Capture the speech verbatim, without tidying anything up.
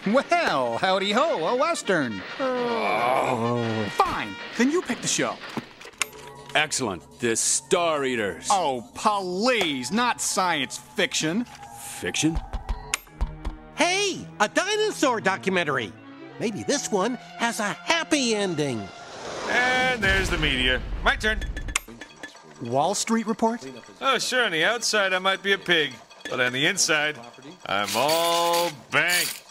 Well, howdy ho, a Western. Oh. Fine, then you pick the show. Excellent. The Star Eaters. Oh, please, not science fiction. Fiction? Hey, a dinosaur documentary. Maybe this one has a happy ending. And there's the media. My turn. Wall Street Report? Oh, sure, on the outside I might be a pig, but on the inside, I'm all bank.